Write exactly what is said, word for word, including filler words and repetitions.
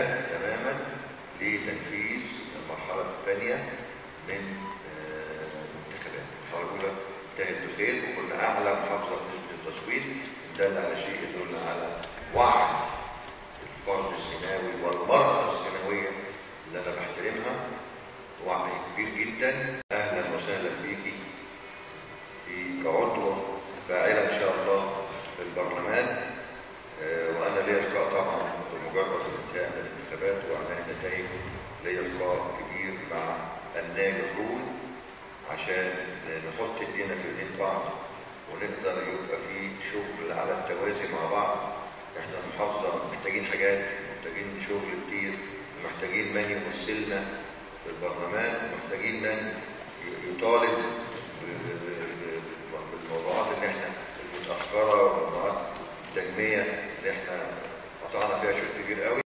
استعداد تماما لتنفيذ المرحله الثانيه من الانتخابات. المرحله الاولى انتهت بخير وكنا اعلى محافظه بنسبه التصويت، دل على شيء يدل على وعي الفرد السيناوي والمراه السيناويه اللي انا بحترمها، وعي كبير جدا. اهلا وسهلا بيكي في كعضوه فاعله ان شاء الله في البرلمان، وانا ليا لقاء طبعا بمجرد انتهاء الانتخابات واعلان النتائج، ليا لقاء كبير مع الناجحون عشان نحط ايدينا في ايدين بعض ونقدر يبقى في شغل على التوازي مع بعض. احنا محافظه محتاجين حاجات، محتاجين شغل كتير، محتاجين من يمثلنا في البرلمان، محتاجين من يطالب بالموضوعات اللي احنا المتاخره والموضوعات التنميه اللي احنا قطعنا فيها شوط كبير قوي.